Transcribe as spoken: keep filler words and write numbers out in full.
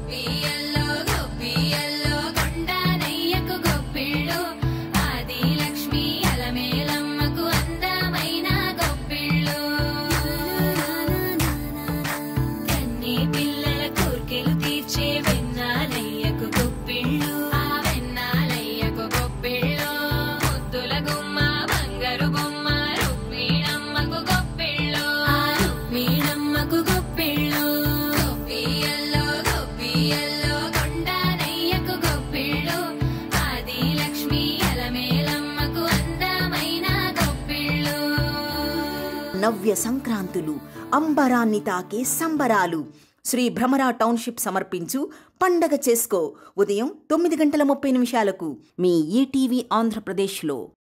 నవ్య సంక్రాంతులు, అంబరాన్ని తాకే సంబరాలు. శ్రీ భ్రమరా టౌన్షిప్ సమర్పించు పండగ చేసుకో ఉదయం తొమ్మిది గంటల ముప్పై నిమిషాలకు మీ ఈటీవీ ఆంధ్రప్రదేశ్లో.